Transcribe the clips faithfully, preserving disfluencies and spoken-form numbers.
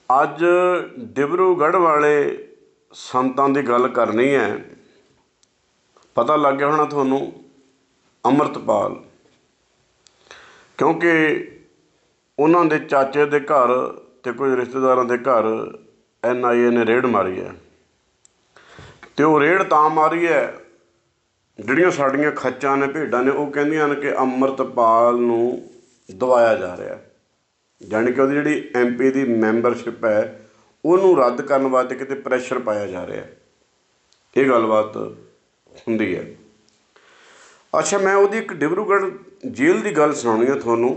ਅੱਜ डिब्रूगढ़ वाले संतां की गल करनी है। पता लग गया होना तुहानूं अमृतपाल, क्योंकि उन्हां दे चाचे दे घर ते कुछ रिश्तेदारां दे घर एन आई ए ने रेड मारी है। तो वो रेड तां मारी है, ਜਿਹੜੀਆਂ ਸਾਡੀਆਂ ਖੱਚਾਂ ने भेडां ने वो ਕਹਿੰਦੀਆਂ ਨੇ कि अमृतपाल नूं दबाया जा रहा, जानी कि ਉਹਦੀ ਜਿਹੜੀ एम पी ਦੀ मैंबरशिप है ਉਹਨੂੰ रद्द करने वास्ते किते प्रैशर पाया जा रहा। ये गलबात हुंदी है। अच्छा, मैं ਉਹਦੀ एक डिब्रूगढ़ जेल की गल सुनाउणी है तुहानूं।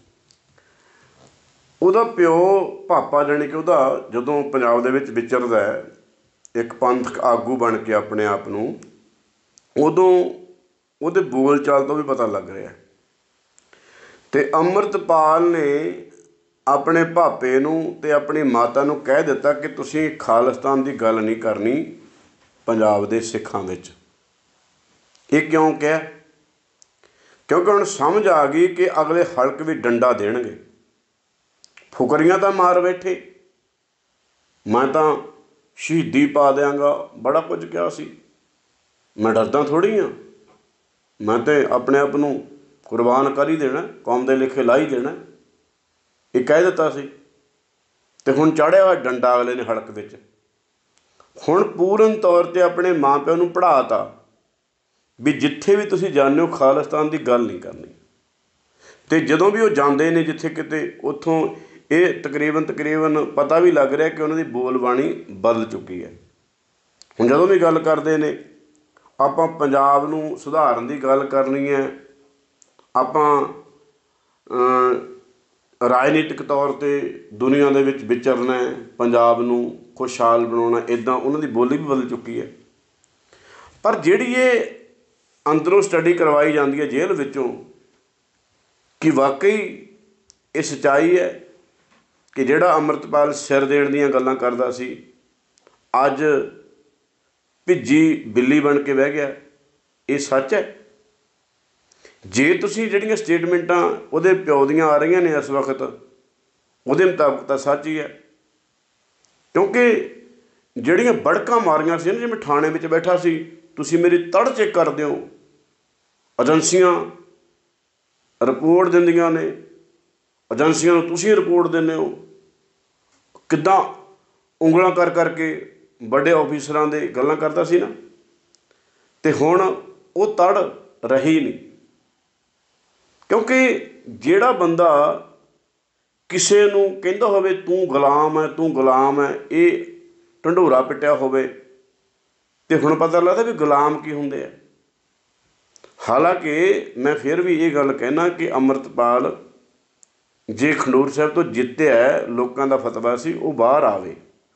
ਉਹਦਾ ਪਿਓ ਭਾਪਾ जानी कि ਉਹਦਾ ਜਦੋਂ ਪੰਜਾਬ ਦੇ ਵਿੱਚ ਵਿਚਰਦਾ है, एक पंथक आगू बन के अपने आप नूं, उदों ਉਹਦੇ बोल चाल तो भी पता लग रहा। तो अमृतपाल ने अपने भापे नूं ते अपनी माता नूं कह दिता कि तुसीं खालिस्तान की गल नहीं करनी पंजाब दे सिखां विच। ये क्यों कहा? क्योंकि हुण समझ आ गई कि अगले हल्क भी डंडा देणगे। फुकरियां तां मार बैठे, मैं तां शहीदी पा देंगा, बड़ा कुछ कहा सी। मैं डरदा थोड़ी हाँ, मैं तो अपने आप नूं कुर्बान कर ही देना, कौम दे लेखे ला ही देना। ये कह दिता सी ते हुण चढ़िया हुआ डंडा अगले ने हड़क विच। हुण पूर्ण तौर पर अपने माँ प्यो नूं पढ़ाता भी जिथे भी तुसीं जाने हो खालिस्तान की गल नहीं करनी। तो जदों भी वो जाते हैं जिथे किते, उत्थों ये तकरीबन तकरीबन पता भी लग रहा कि उन्होंने बोलबाणी बदल चुकी है। हुण जदों भी गल करते हैं आपां पंजाब नूं सुधारन की गल करनी है, आपां राजनीतिक तौर पर दुनिया दे विच विचरना है, पंजाब नूं खुशहाल बनाउणा, इदां उन्हां दी बोली भी बदल चुकी है। पर जिहड़ी ये अंदरों स्टडी करवाई जाती है जेल विचों कि वाकई ये सच्चाई है कि जिहड़ा अमृतपाल सिर देण दीयां गल्लां करदा सी अज भिजी बिल्ली बन के बह गया, ये सच है? जे तुसीं जिहड़ियां स्टेटमेंटां उहदे प्यो दीयां आ रही ने इस वक्त, उहदे मुताबक तां सच ही है। क्योंकि जिहड़ियां बड़कां मारियां सी ना, जिवें थाणे विच बैठा सी, तुसीं मेरी तड़ चेक कर दिओ, एजेंसियां रिपोर्ट दिंदियां ने, एजेंसियां नूं तुसीं रिपोर्ट दिंदे हो, किद्दां उंगलां कर करके बड़े ऑफिसरां दे गल्लां करदा सी ना। ते हुण वो तड़ रही नहीं, क्योंकि जिहड़ा बंदा किसे नूं कहंदा होवे तूं गुलाम है तूं गुलाम है, ये ढंढोरा पिटिया होवे, ते हुण पता लगदा भी गुलाम की हुंदे आ। हालांकि मैं फिर भी ये गल कहना कि अमृतपाल जे खडूर साहिब तो जित्तिया लोगों का फतवा सी वो बाहर आवे।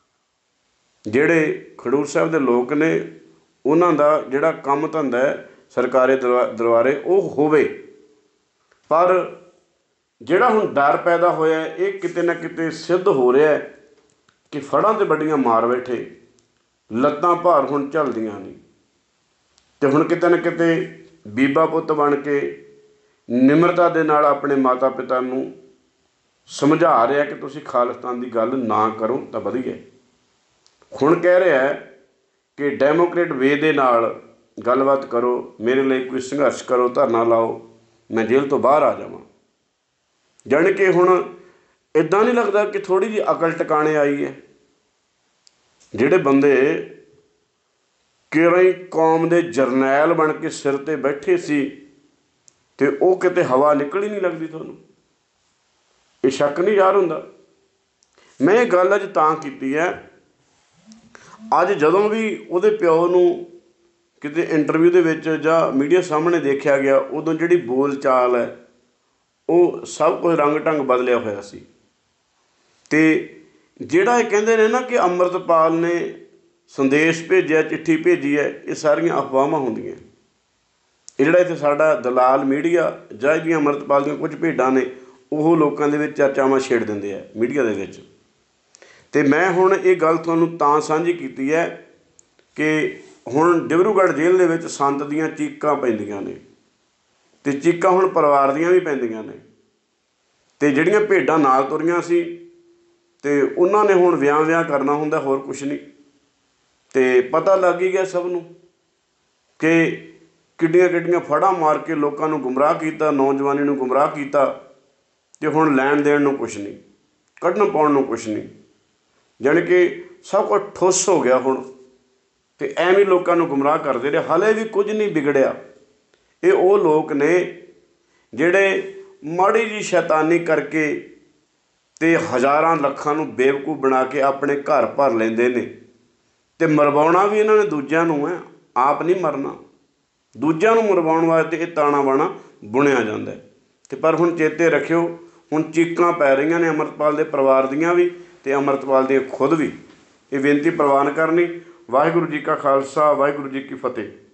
जिहड़े खडूर साहिब दे लोग ने उन्हां दा जिहड़ा काम धंधा है सरकारी दरवा दरबारे वो होवे। पर जिहड़ा हुण डर पैदा होया ये किते ना किते सिद्ध हो रहा है कि फड़ां ते बड़ियां मार बैठे, लत्तां भार हुण झलदियां नहीं, ते हुण किते ना किते बीबा पुत्त बन के निमरता दे नाल अपने माता पिता नूं समझा रहा कि तुसीं खालिस्तान की गल ना करो तां वधिया। हुण कह रहा है कि डेमोक्रेट वे दे नाल गलबात करो, मेरे लिए कोई संघर्ष करो, धरना लाओ, मैं जेल तो बाहर आ जावां। जानी कि हुण इदां नहीं लगता कि थोड़ी जी अकल टिकाणे आई है। जिहड़े बंदे किरां कौम दे जरनैल बन के सिर ते बैठे सी ते वो किते हवा निकल ही नहीं लगती तुहानूं, ये शक नहीं यार हुंदा। मैं ये गल अज तां कीती है, अज जदों भी उहदे प्यो नूं किते इंटरव्यू दे विच जां मीडिया सामने देखा गया, उदों जिहड़ी बोल चाल है वो सब कुछ रंग ढंग बदलिया होया सी। ते जिहड़ा ये कहंदे ने ना कि अमृतपाल ने संदेश भेजिया, चिट्ठी भेजी है, ये सारियां अफवाहां होंदियां। ये जिहड़ा इत्थे साडा दलाल मीडिया जां इहदियां अमृतपाल दीयां कुछ भेडां ने वो लोकां दे विच चर्चावां छेड़ दिंदे आ मीडिया दे विच। ते मैं हुण ये गल तुहानूं तां साझी कीती है कि हुण डिब्रूगढ़ जेल दे विच संत दीयां चीकां पैंदियां ने, ते चीकां हुण परिवार दीयां भी पैंदियां ने, ते जिहड़ियां भेडां नाल तुरीआं सी ਤੇ ਉਹਨਾਂ ਨੇ ਹੁਣ ਵਿਆਹ ਵਿਆਹ ਕਰਨਾ ਹੁੰਦਾ, ਹੋਰ ਕੁਛ ਨਹੀਂ। ਤੇ ਪਤਾ ਲੱਗ ਹੀ ਗਿਆ ਸਭ ਨੂੰ ਕਿ ਕਿੱਡੀਆਂ ਕਿੱਡੀਆਂ ਫੜਾਂ ਮਾਰ ਕੇ ਲੋਕਾਂ ਨੂੰ ਗੁੰਮਰਾਹ ਕੀਤਾ, ਨੌਜਵਾਨੀ ਨੂੰ ਗੁੰਮਰਾਹ ਕੀਤਾ, ਤੇ ਹੁਣ ਲੈਣ ਦੇਣ ਨੂੰ ਕੁਛ ਨਹੀਂ, ਕੱਢਣ ਪਾਉਣ ਨੂੰ ਕੁਛ ਨਹੀਂ। ਜਾਣੀ ਕਿ ਸਭ ਕੁਝ ਠੁੱਸ ਹੋ ਗਿਆ ਹੁਣ, ਤੇ ਐਵੇਂ ਲੋਕਾਂ ਨੂੰ ਗੁੰਮਰਾਹ ਕਰਦੇ ਰਹੇ। ਹਾਲੇ ਵੀ ਕੁਝ ਨਹੀਂ ਵਿਗੜਿਆ। ਇਹ ਉਹ ਲੋਕ ਨੇ ਜਿਹੜੇ ਮਾੜੀ ਜਿਹੀ ਸ਼ੈਤਾਨੀ ਕਰਕੇ ਤੇ ਹਜ਼ਾਰਾਂ ਲੱਖਾਂ ਨੂੰ ਬੇਵਕੂਫ ਬਣਾ ਕੇ ਆਪਣੇ ਘਰ ਭਰ ਲੈਂਦੇ ਨੇ। ਤੇ ਮਰਵਾਉਣਾ ਵੀ ਇਹਨਾਂ ਨੇ ਦੂਜਿਆਂ ਨੂੰ ਹੈ, ਆਪ ਨਹੀਂ ਮਰਨਾ। ਦੂਜਿਆਂ ਨੂੰ ਮਰਵਾਉਣ ਵਾਸਤੇ ਇਹ ਤਾਣਾ ਬਾਣਾ ਬੁਣਿਆ ਜਾਂਦਾ। ਤੇ ਪਰ ਹੁਣ ਚੇਤੇ ਰੱਖਿਓ, ਹੁਣ ਚੀਕਾਂ ਪੈ ਰਹੀਆਂ ਨੇ ਅੰਮ੍ਰਿਤਪਾਲ ਦੇ ਪਰਿਵਾਰ ਦੀਆਂ ਵੀ ਤੇ ਅੰਮ੍ਰਿਤਪਾਲ ਦੀਆਂ ਖੁਦ ਵੀ। ਇਹ ਬੇਨਤੀ ਪ੍ਰਵਾਨ ਕਰਨੀ। ਵਾਹਿਗੁਰੂ ਜੀ ਕਾ ਖਾਲਸਾ, ਵਾਹਿਗੁਰੂ ਜੀ ਕੀ ਫਤਿਹ।